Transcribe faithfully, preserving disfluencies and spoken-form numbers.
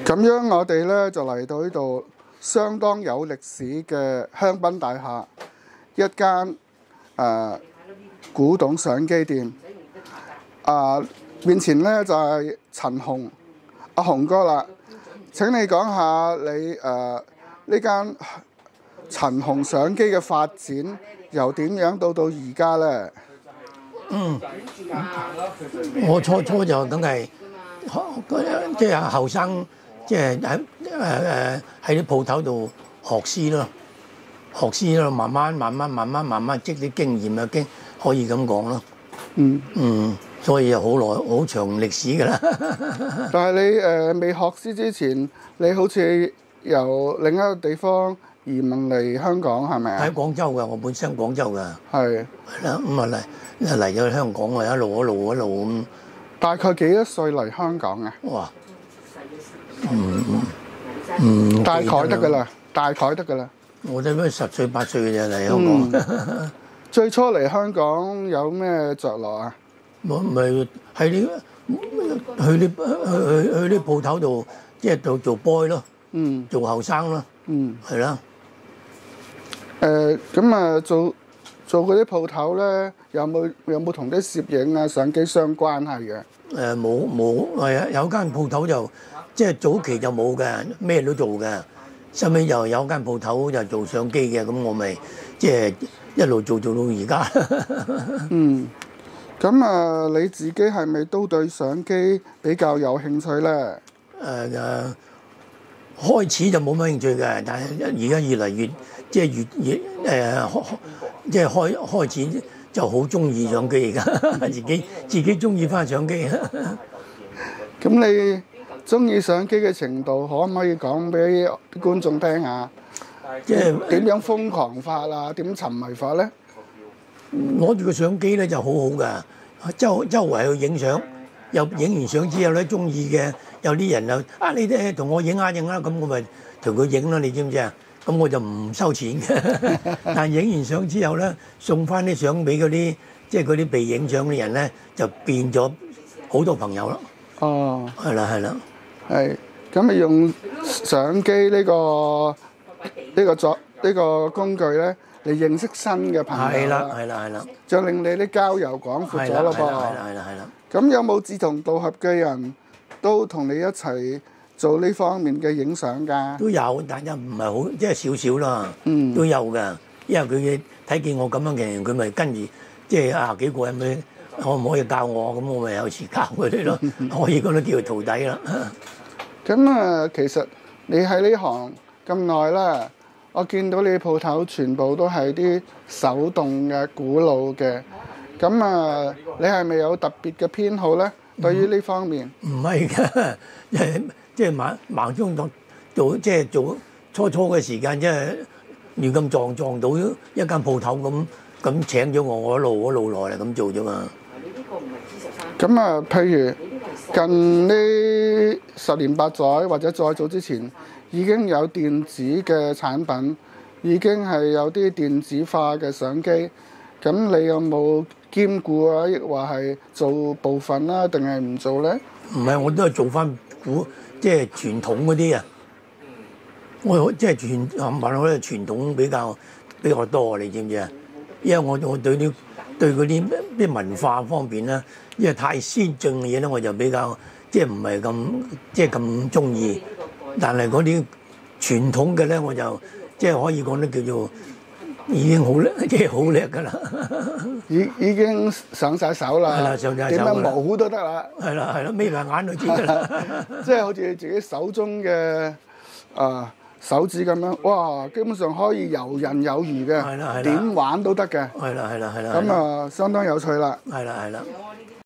咁樣我哋咧就嚟到呢度相當有歷史嘅香檳大廈一間誒、呃、古董相機店。啊、呃，面前咧就係、是、陳雄阿雄哥啦。請你講下你誒呢間陳雄相機嘅發展由點樣到到而家咧？ 嗯，我初初就梗係即係後生。即係喺誒誒喺啲鋪頭度學師咯，學師咯，慢慢慢慢慢慢慢慢積啲經驗啊，經可以咁講咯。 嗯嗯，所以好耐好長歷史㗎啦。 但係你誒未、呃、學師之前，你好似由另一個地方移民嚟香港係咪啊？ 喺廣州㗎，我本身廣州㗎。係。係啦，咁啊嚟嚟咗香港啊，一路一路一路咁。 大概幾多歲嚟香港啊？ 哇！嗯嗯， 大概得㗎啦，大概得㗎啦。 我哋咩十歲八歲嘅啫嚟香港。 嗯、最初嚟香港有咩着落啊？ 我咪喺啲去啲去去去啲鋪頭度，即係做做 boy 咯。嗯。做後生咯。嗯。係啦。 誒咁啊，做做嗰啲鋪頭咧，有冇有冇同啲攝影啊、相機相關係嘅？ 誒冇冇係啊！有間鋪頭就即係早期就冇嘅，咩都做嘅。收尾又有間鋪頭就做相機嘅，咁我咪即係一路做做到而家。 嗯，咁啊，你自己係咪都對相機比較有興趣咧？誒、 呃、誒，開始就冇乜興趣嘅，但係而家越嚟越即係越越誒、呃，即係開開始。就好中意相機而家，自己自己中意翻相機。 咁你中意相機嘅程度，可唔可以講俾觀眾聽下？即係點樣瘋狂法啊？點沉迷法咧？ 攞住個相機咧就好好噶，周周圍去影相，又影完相之後咧中意嘅，有啲人又啊你哋同我影下影下，咁我咪同佢影啦，你知唔知啊？咁我就唔收錢嘅，但影完相之後咧，送翻啲相俾嗰啲即係嗰啲被影相嘅人咧，就變咗好多朋友咯。哦，係啦，係啦， 係咁你用相機呢、呢個呢、呢個作呢、呢個工具咧，嚟認識新嘅朋友。係啦， 係啦，係啦， 就令你啲交友廣闊咗咯噃。係啦，係啦，係啦。 咁有冇志同道合嘅人都同你一齊做呢方面嘅影相㗎？ 都有，但係唔係好，即係少少啦。嗯，都有㗎，因為佢睇見我咁樣嘅人，佢咪跟住，即係啊幾個人咪可唔可以教我？咁我咪有時教佢哋咯。可以講都叫佢徒弟啦。 咁啊，其實你喺呢行咁耐啦，我見到你鋪頭全部都係啲手動嘅古老嘅。咁啊，你係咪有特別嘅偏好咧？對於呢方面？ 唔係㗎，即係盲盲中做做即係做初初嘅時間，即係亂咁撞撞到一間鋪頭咁咁請咗我，我一路一路來嚟咁做啫嘛。 咁啊，譬如近呢十年八載或者再早之前，已經有電子嘅產品，已經係有啲電子化嘅相機。咁你有冇兼顧啊？亦話係做部分啦，定係唔做咧？ 唔係，我都係做翻古。即係傳統嗰啲啊，我即係傳冚唪唥嗰啲傳統比較比較多，你知唔知啊？因為我我對啲對嗰啲啲文化方面咧，因為太先進嘅嘢咧，我就比較即係唔係咁即係咁中意。但係嗰啲傳統嘅咧，我就即係可以講得叫做已經好叻，即係好叻㗎啦。 已已經上晒手啦， 係啦，上晒手啦， 點樣模都得啦。 係啦，係啦，眯埋眼都知㗎啦。 即係好似你自己手中嘅啊手指咁樣，哇！基本上可以游刃有餘嘅， 係啦，係啦， 點玩都得嘅。 係啦，係啦，係啦。 咁啊，相當有趣啦。 係啦，係啦。